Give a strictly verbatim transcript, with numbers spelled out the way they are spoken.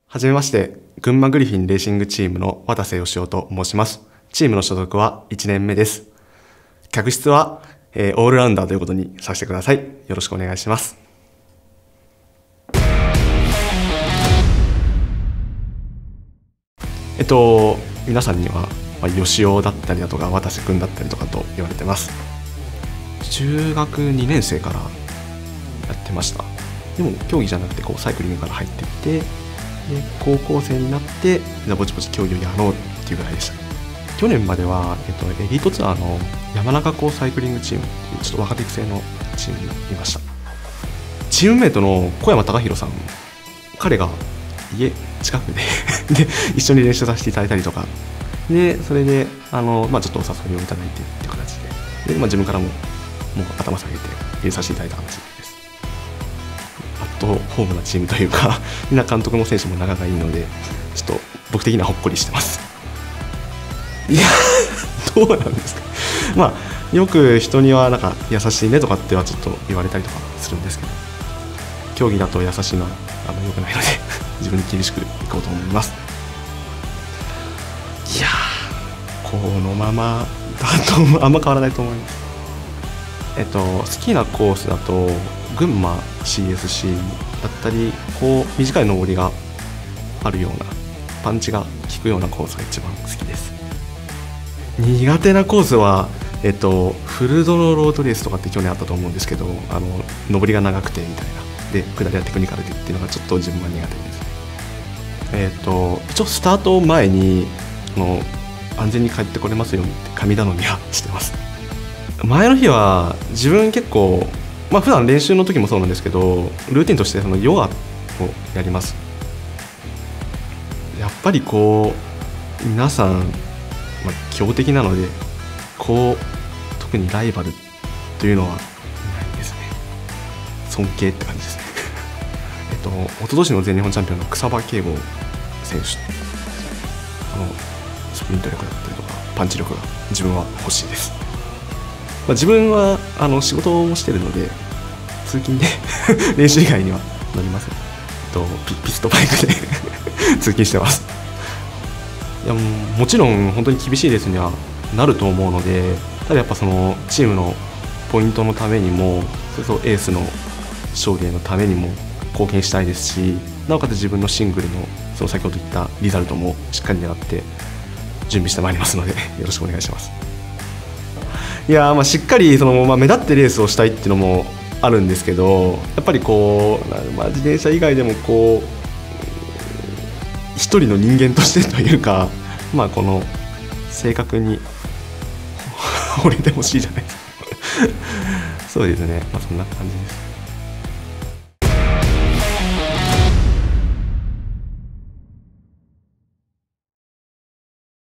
はじめまして、群馬グリフィンレーシングチームの渡瀬義雄と申します。チームの所属はいちねんめです。客室は、えー、オールラウンダーということにさせてください。よろしくお願いします。えっと、皆さんには、まあ、義雄だったりだとか、渡瀬くんだったりとかと言われてます。中学にねん生からやってました。でも、競技じゃなくて、こう、サイクリングから入っていって、で高校生になってぼちぼち競技をやろうっていうぐらいでした。去年までは、えっと、エリートツアーの山中湖サイクリングチームっていうちょっと若手育成のチームにいました。チームメイトの小山隆弘さん、彼が家近くでで一緒に練習させていただいたりとかで、それであの、まあ、ちょっとお誘いをいただいてっていう形で、で、まあ、自分からももう頭下げて入れさせていただいた形です。アットホームなチームというか、みんな監督も選手も仲がいいので、ちょっと僕的にはほっこりしてます。いや、どうなんですか。まあ、よく人にはなんか優しいねとかってはちょっと言われたりとかするんですけど、競技だと優しいのはあんま良くないので、自分に厳しくいこうと思います。いやー、このままだとあんま変わらないと思います。えっと、好きなコースだと群馬 シーエスシー だったり、こう短い上りがあるようなパンチが効くようなコースが一番好きです。苦手なコースは、えっと、フルドのロードレースとかって去年あったと思うんですけど、あの上りが長くてみたいなで、下りはテクニカルでっていうのがちょっと自分は苦手です。えっと、一応スタート前にあの安全に帰ってこれますようにって神頼みはしてます。前の日は自分結構、まあ普段練習の時もそうなんですけど、ルーティンとしてそのヨガをやります。やっぱりこう皆さん、まあ、強敵なので、こう特にライバルというのはないですね。尊敬って感じですね。えっと一昨年の全日本チャンピオンの草場圭吾選手、あのスプリント力だったりとかパンチ力が自分は欲しいです。まあ、自分はあの仕事もしてるので、通勤で練習以外には乗りません。と ピ, ピストバイクで通勤してます。いや、も, もちろん本当に厳しいレースにはなると思うので、ただやっぱそのチームのポイントのためにも、それこそエースの勝利のためにも貢献したいですし、なおかつ自分のシングルのその先ほど言ったリザルトもしっかり狙って準備してまいりますので、よろしくお願いします。いや、まあしっかりその、まあ、目立ってレースをしたいっていうのもあるんですけど、やっぱりこう、まあ、自転車以外でもこう一人の人間としてというか、まあこの正確に惚れてほしいじゃないですか。そうですね、まあそんな感じです。